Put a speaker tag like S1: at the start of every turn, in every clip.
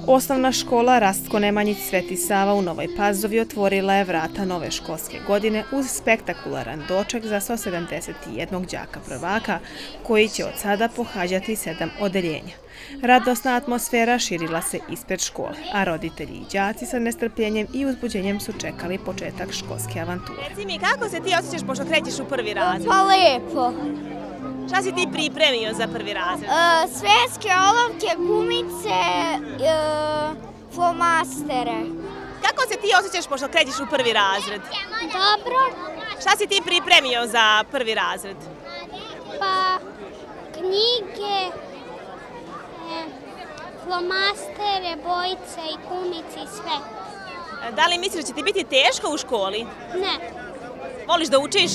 S1: Osnovna škola Rastko Nemanjić Sveti Sava u Novoj Pazovi otvorila je vrata nove školske godine uz spektakularan doček za 171 đaka prvaka koji će od sada pohađati 7 odeljenja. Radosna atmosfera širila se ispred škole, a roditelji i đaci sa nestrpljenjem i uzbuđenjem su čekali početak školske avanture.
S2: Reci mi, kako se ti osjećaš pošto krećeš u prvi razred?
S3: Pa lepo.
S2: Šta si ti pripremio za prvi razred?
S3: Sveske, olovke, gumice, flomastere.
S2: Kako se ti osjećaš pošto krećeš u prvi razred?
S3: Dobro.
S2: Šta si ti pripremio za prvi razred?
S3: Pa knjige, flomastere, bojice i gumice i sve.
S2: Da li misliš da će ti biti teško u školi?
S3: Ne.
S2: Voliš da učiš?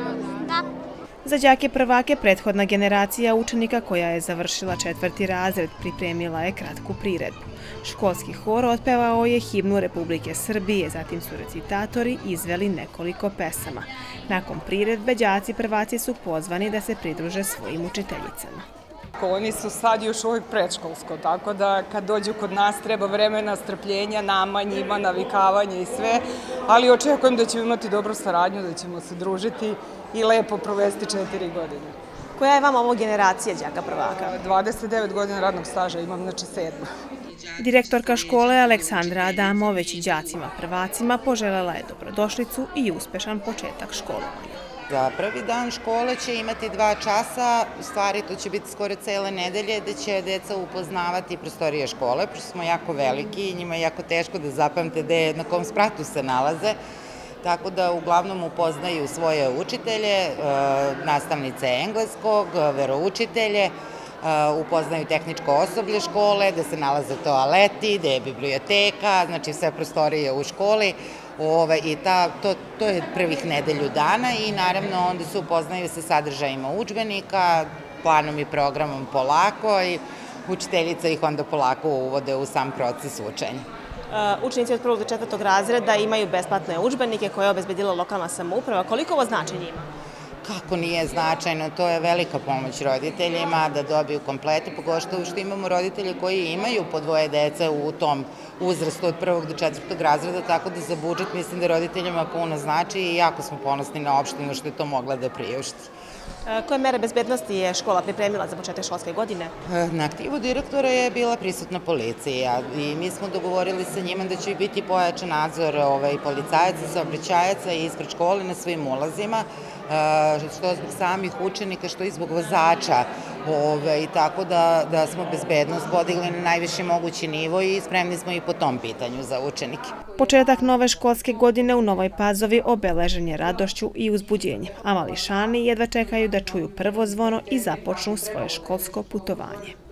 S3: Da.
S1: Za đake prvake prethodna generacija učenika koja je završila 4. razred pripremila je kratku priredbu. Školski hor otpevao je himnu Republike Srbije, zatim su recitatori izveli nekoliko pesama. Nakon priredbe đaci prvaci su pozvani da se pridruže svojim učiteljicama.
S4: Oni su sad još uvijek predškolsko, tako da kad dođu kod nas treba vremena, strpljenja, nama, njima, navikavanje i sve, ali očekujem da ćemo imati dobru saradnju, da ćemo se družiti i lepo provesti 4 godine.
S2: Koja je vama ovo generacija đaka prvaka?
S4: 29 godina radnog staža imam, znači 7.
S1: Direktorka škole Aleksandra Adamović đacima prvacima poželjela je dobrodošlicu i uspešan početak školovanja.
S5: Za prvi dan škole će imati 2 časa, u stvari to će biti skoro cele nedelje, da će deca upoznavati prostorije škole, pošto smo jako veliki i njima je jako teško da zapamte na kom spratu se nalaze, tako da uglavnom upoznaju svoje učitelje, nastavnice engleskog, veroučitelje, upoznaju tehničko osoblje škole, da se nalaze toaleti, da je biblioteka, znači sve prostorije u školi. I to je prvih nedelju dana i naravno onda se upoznaju sa sadržajima udžbenika, planom i programom polako i učiteljica ih onda polako uvode u sam proces učenja.
S2: Učenici od 1. do 4. razreda imaju besplatne udžbenike koje je obezbedila lokalna samouprava. Koliko ovo znači njima?
S5: Kako nije značajno, to je velika pomoć roditeljima da dobiju komplete, pogotovo što imamo roditelje koji imaju po 2 dece u tom uzrastu od 1. do 4. razreda, tako da za budžet mislim da roditeljima puno znači i jako smo ponosni na opštinu što je to mogla da priušti.
S2: Koje mere bezbednosti je škola pripremila za početak školske godine?
S5: Na aktivu direktora je bila prisutna policija i mi smo dogovorili sa njima da će biti pojačan nadzor policajaca, saobraćajaca ispred škole na svim ulazima, što zbog samih učenika, što i zbog vozača, tako da smo bezbednost podigli na najviši mogući nivo i spremni smo i po tom pitanju za učenike.
S1: Početak nove školske godine u Novoj Pazovi obeležen je radošću i uzbuđenjem, a mališani jedva čekaju da čuju prvo zvono i započnu svoje školsko putovanje.